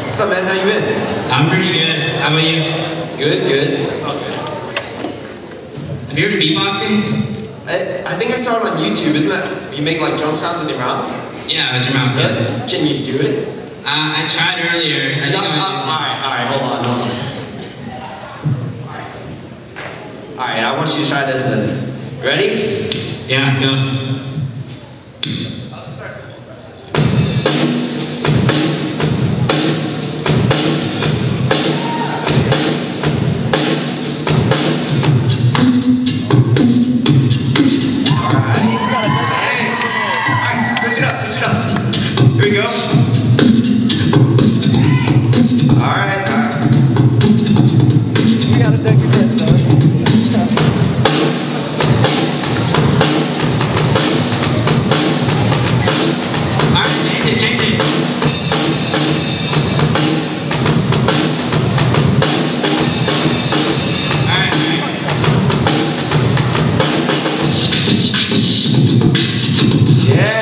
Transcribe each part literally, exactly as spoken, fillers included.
What's up, man? How you been? I'm pretty good. How about you? Good, good. It's all good. Have you heard of beatboxing? I, I think I saw it on YouTube. Isn't that you make like drum sounds with your mouth? Yeah, with your mouth. Yeah. Can you do it? Uh, I tried earlier. I No, think I was uh, all right, all right. Hold on, hold on. All right, I want you to try this then. Ready? Yeah, go. Here we go. All right, all right. You gotta duck your head, though. All right, change it, change it. All right, all right. Yeah.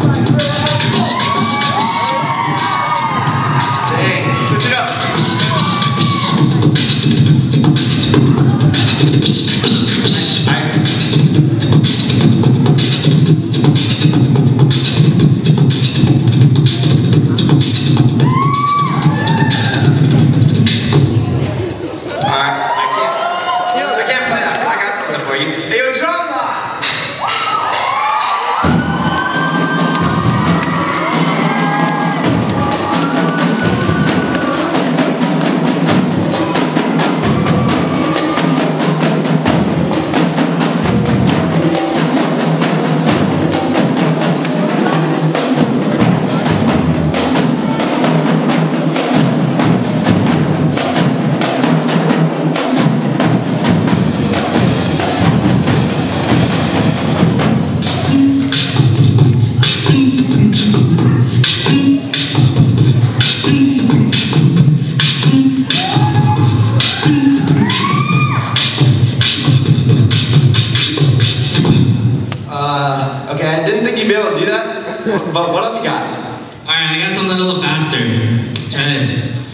But what else you got? Alright, I got something a little faster. Try this.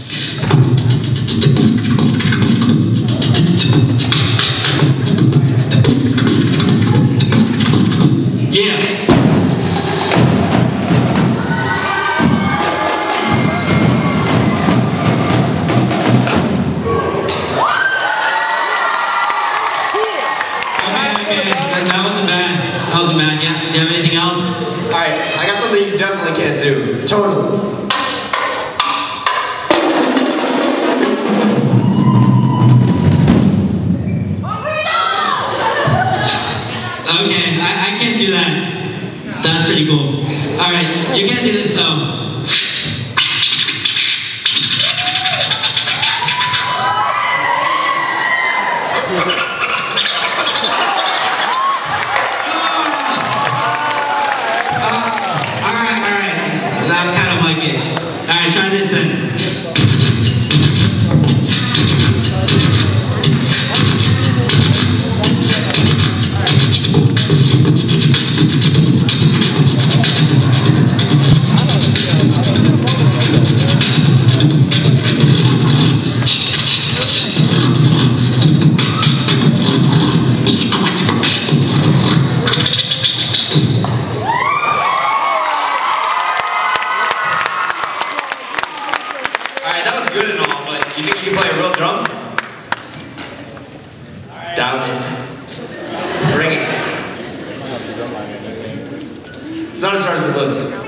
Yeah. Okay, okay. That, that wasn't bad. That wasn't bad. Yeah. Do you have anything else? Alright, I got something you definitely can't do. Tonally. Okay, I, I can't do that. That's pretty cool. Alright, you can't do this though. That's kind of like it. Alright, try this then. Good and all, but you think you can play a real drum? Doubt it. Bring it. It's not as hard as it looks.